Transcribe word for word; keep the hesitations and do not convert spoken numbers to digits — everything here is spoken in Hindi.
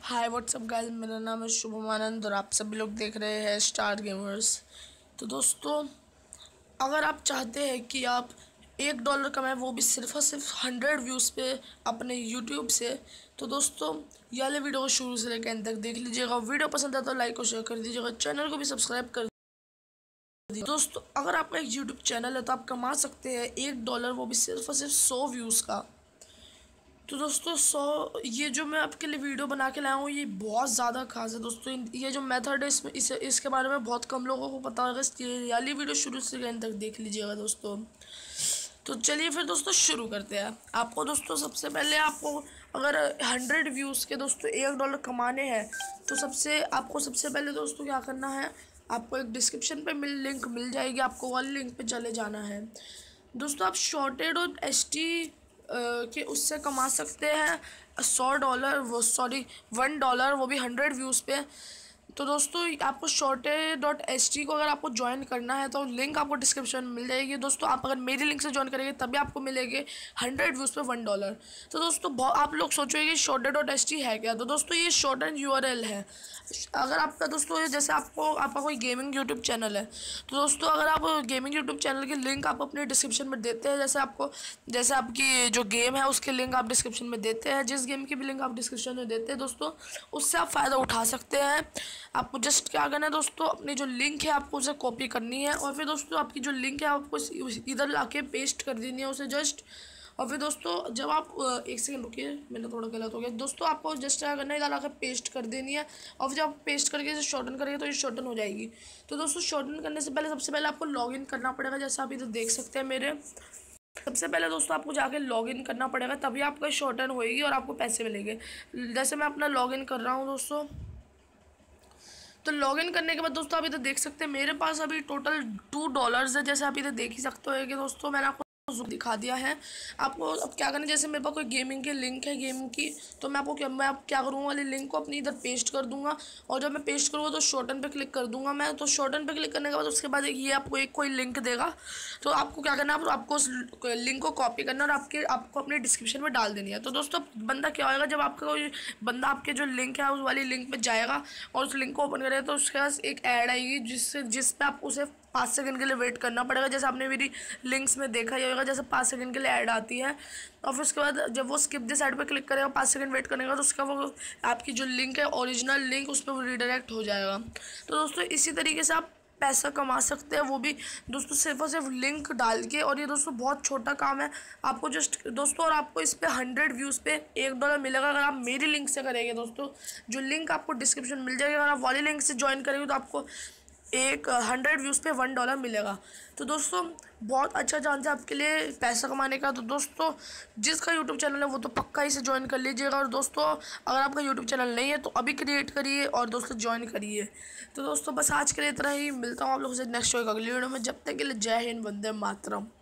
हाय व्हाट्सअप गाइस, मेरा नाम है शुभम आनंद और आप सभी लोग देख रहे हैं स्टार गेमर्स। तो दोस्तों, अगर आप चाहते हैं कि आप एक डॉलर कमाएं, वो भी सिर्फ और सिर्फ हंड्रेड व्यूज़ पे अपने यूट्यूब से, तो दोस्तों ये वाले वीडियो को शुरू से लेकर अंत तक देख लीजिएगा। वीडियो पसंद आता तो लाइक और शेयर कर दीजिएगा, चैनल को भी सब्सक्राइब कर दीजिएगा। दोस्तों, अगर आपका एक यूट्यूब चैनल है तो आप कमा सकते हैं एक डॉलर, वो भी सिर्फ और सिर्फ सौ व्यूज़ का। तो दोस्तों सौ ये जो मैं आपके लिए वीडियो बना के लाया हूँ ये बहुत ज़्यादा खास है दोस्तों। ये जो मेथड है इसमें इस, इसके बारे में बहुत कम लोगों को पता होगा, इसलिए वाली वीडियो शुरू से एंड तक देख लीजिएगा दोस्तों। तो चलिए फिर दोस्तों शुरू करते हैं। आपको दोस्तों सबसे पहले आपको अगर हंड्रेड व्यूज़ के दोस्तों एक डॉलर कमाने हैं तो सबसे आपको सबसे पहले दोस्तों क्या करना है, आपको एक डिस्क्रिप्शन पे मिल लिंक मिल जाएगी, आपको वाली लिंक पे चले जाना है दोस्तों। आप शॉर्टेड और एस टी के उससे कमा सकते हैं सौ डॉलर वो सॉरी वन डॉलर, वो भी हंड्रेड व्यूज़ पे। तो दोस्तों आपको शॉर्टेड डॉट एस टी को अगर आपको ज्वाइन करना है तो लिंक आपको डिस्क्रिप्शन में मिल जाएगी दोस्तों। आप अगर मेरी लिंक से ज्वाइन करेंगे तभी आपको मिलेंगे हंड्रेड व्यूज़ पे वन डॉलर। तो दोस्तों बहुत आप लोग सोचोगे कि शॉर्टेड डॉट एस टी है क्या, तो दोस्तों ये shortened U R L है। अगर आपका दोस्तों जैसे आपको आपका कोई गेमिंग यूट्यूब चैनल है तो दोस्तों अगर आप गेमिंग यूट्यूब चैनल की लिंक आप अपने डिस्क्रिप्शन में देते हैं, जैसे आपको जैसे आपकी जो गेम है उसके लिंक आप डिस्क्रिप्शन में देते हैं, जिस गेम की भी लिंक आप डिस्क्रिप्शन में देते हैं दोस्तों, उससे आप फ़ायदा उठा सकते हैं। आपको जस्ट क्या करना है दोस्तों, अपनी जो लिंक है आपको उसे कॉपी करनी है और फिर दोस्तों आपकी जो लिंक है आपको इधर लाके पेस्ट कर देनी है उसे जस्ट। और फिर दोस्तों जब आप एक सेकंड रुकिए, मैंने थोड़ा गलत हो गया दोस्तों, आपको जस्ट क्या करना है इधर आकर पेस्ट कर देनी है और फिर जब आप पेस्ट करके इसे शॉर्टन करेंगे तो ये शॉर्टन हो जाएगी। तो दोस्तों शॉर्टन करने से पहले सबसे पहले आपको लॉगिन करना पड़ेगा, जैसा आप इधर देख सकते हैं मेरे। सबसे पहले दोस्तों आपको जाके लॉगिन करना पड़ेगा, तभी आपका शॉर्टन होएगी और आपको पैसे मिलेंगे। जैसे मैं अपना लॉगिन कर रहा हूँ दोस्तों, तो लॉगिन करने के बाद दोस्तों आप इधर देख सकते हैं मेरे पास अभी टोटल टू डॉलर्स है, जैसे आप इधर देख ही सकते हो कि दोस्तों मैंने आपको दिखा दिया है। आपको अब क्या करना है, जैसे मेरे पास कोई गेमिंग की लिंक है गेमिंग की, तो मैं आपको क्या मैं आप क्या करूँगा, वाली लिंक को अपनी इधर पेस्ट कर दूंगा और जब मैं पेस्ट करूँगा तो शॉर्टन पे क्लिक कर दूंगा मैं। तो शॉर्टन पे क्लिक करने के बाद उसके बाद ये आपको एक कोई लिंक देगा, तो आपको क्या करना है, आपको उस लिंक को कॉपी करना और आपके आपको अपने डिस्क्रिप्शन में डाल देनी है। तो दोस्तों बंदा क्या होगा, जब आपका कोई बंदा आपके जो लिंक है उस वाली लिंक पर जाएगा और उस लिंक को ओपन करेगा तो उसके पास एक ऐड आएगी जिससे जिस पे आपको उसे पाँच सेकंड के लिए वेट करना पड़ेगा। जैसे आपने मेरी लिंक्स में देखा ही होगा, जैसे पाँच सेकंड के लिए ऐड आती है और फिर उसके बाद जब वो स्किप द साइड पे क्लिक करेगा पाँच सेकंड वेट करने का, तो उसका वो आपकी जो लिंक है ओरिजिनल लिंक उस पर वो रिडायरेक्ट हो जाएगा। तो दोस्तों इसी तरीके से आप पैसा कमा सकते हैं, वो भी दोस्तों सिर्फ और सिर्फ लिंक डाल के। और ये दोस्तों बहुत छोटा काम है, आपको जस्ट दोस्तों और आपको इस पर हंड्रेड व्यूज़ पे एक डॉलर मिलेगा अगर आप मेरी लिंक से करेंगे दोस्तों। जो लिंक आपको डिस्क्रिप्शन मिल जाएगी, अगर आप वाली लिंक से ज्वाइन करेंगे तो आपको एक हंड्रेड व्यूज़ पे वन डॉलर मिलेगा। तो दोस्तों बहुत अच्छा चांस है आपके लिए पैसा कमाने का। तो दोस्तों जिसका यूट्यूब चैनल है वो तो पक्का इसे ज्वाइन कर लीजिएगा, और दोस्तों अगर आपका यूट्यूब चैनल नहीं है तो अभी क्रिएट करिए और दोस्तों ज्वाइन करिए। तो दोस्तों बस आज के लिए इतना ही, मिलता हूँ आप लोगों से नेक्स्ट अगली वीडियो में। जब तक के लिए जय हिंद, वंदे मातरम।